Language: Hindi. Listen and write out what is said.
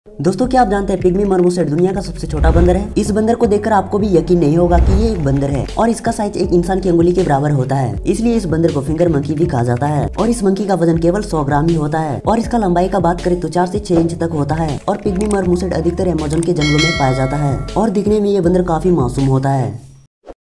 दोस्तों, क्या आप जानते हैं पिग्मी मरमोसेट दुनिया का सबसे छोटा बंदर है। इस बंदर को देखकर आपको भी यकीन नहीं होगा कि ये एक बंदर है और इसका साइज एक इंसान की अंगुली के बराबर होता है। इसलिए इस बंदर को फिंगर मंकी भी कहा जाता है और इस मंकी का वजन केवल 100 ग्राम ही होता है और इसका लंबाई का बात करें तो 4 से 6 इंच तक होता है और पिग्मी मरमोसेट अधिकतर अमेज़न के जंगलों में पाया जाता है और दिखने में ये बंदर काफी मासूम होता है।